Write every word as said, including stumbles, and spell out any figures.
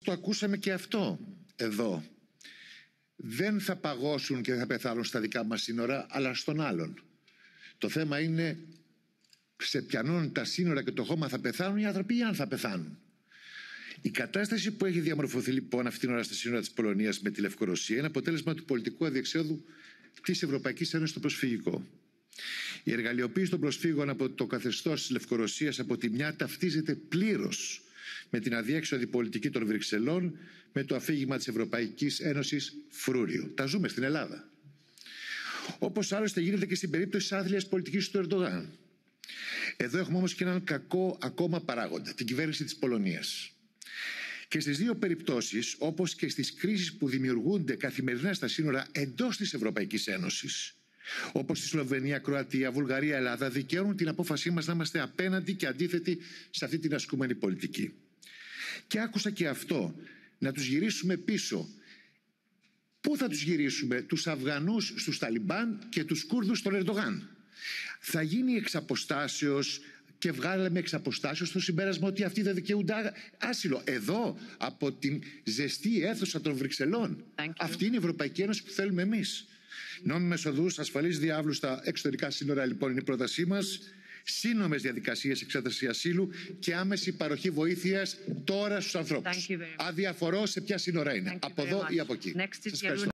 Το ακούσαμε και αυτό εδώ. Δεν θα παγώσουν και θα πεθάνουν στα δικά μας σύνορα, αλλά στον άλλον. Το θέμα είναι σε ποιανών τα σύνορα και το χώμα θα πεθάνουν οι άνθρωποι ή αν θα πεθάνουν. Η κατάσταση που έχει διαμορφωθεί λοιπόν αυτήν την ώρα στα σύνορα της Πολωνίας με τη Λευκορωσία είναι αποτέλεσμα του πολιτικού αδιεξόδου της Ευρωπαϊκής Ένωσης στο προσφυγικό. Η εργαλειοποίηση των προσφύγων από το καθεστώς της Λευκορωσίας από τη μια ταυτίζεται πλήρως με την αδιέξοδη πολιτική των Βρυξελών, με το αφήγημα της Ευρωπαϊκής Ένωσης φρούριο. Τα ζούμε στην Ελλάδα. Όπως άλλωστε γίνεται και στην περίπτωση της άθλιας πολιτικής του Ερντογάν. Εδώ έχουμε όμως και έναν κακό ακόμα παράγοντα, την κυβέρνηση της Πολωνίας. Και στις δύο περιπτώσεις, όπως και στις κρίσεις που δημιουργούνται καθημερινά στα σύνορα εντός της Ευρωπαϊκής Ένωσης, όπως στη Σλοβενία, Κροατία, Βουλγαρία, Ελλάδα, δικαιώνουν την απόφασή μας να είμαστε απέναντι και αντίθετοι σε αυτή την ασκούμενη πολιτική. Και άκουσα και αυτό, να τους γυρίσουμε πίσω. Πού θα τους γυρίσουμε? Τους Αφγανούς στους Ταλιμπάν και τους Κούρδους στον Ερντογάν. Θα γίνει εξ αποστάσεως και βγάλαμε εξ αποστάσεως το συμπέρασμα ότι αυτοί δεν δικαιούνται άσυλο. Εδώ, από την ζεστή αίθουσα των Βρυξελών. Αυτή είναι η Ευρωπαϊκή Ένωση που θέλουμε εμείς. Νόμιμες οδούς, ασφαλείς διάβλους στα εξωτερικά σύνορα λοιπόν είναι η πρότασή μας. Σύνομες διαδικασίες εξέτασης ασύλου και άμεση παροχή βοήθειας τώρα στους ανθρώπους. Αδιαφορώ σε ποια σύνορα είναι. Από εδώ ή από εκεί. Σας ευχαριστώ.